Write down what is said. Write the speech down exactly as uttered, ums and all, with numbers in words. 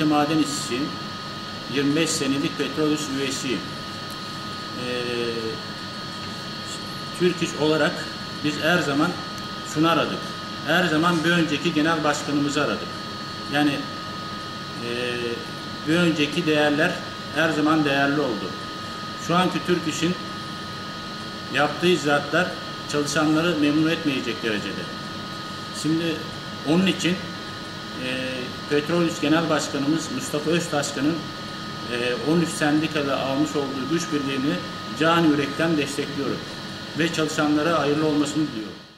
kalite maden işçisiyim. yirmi beş senelik Petrolüs üyesiyim. Ee, Türk İş olarak biz her zaman şunu aradık. Her zaman bir önceki genel başkanımızı aradık. Yani e, bir önceki değerler her zaman değerli oldu. Şu anki Türk İş'in yaptığı icraatlar çalışanları memnun etmeyecek derecede. Şimdi onun için e, Petrolüs Genel Başkanımız Mustafa Öztaşkan'ın e, on üç sendikada almış olduğu güç birliğini can yürekten destekliyorum ve çalışanlara hayırlı olmasını diliyorum.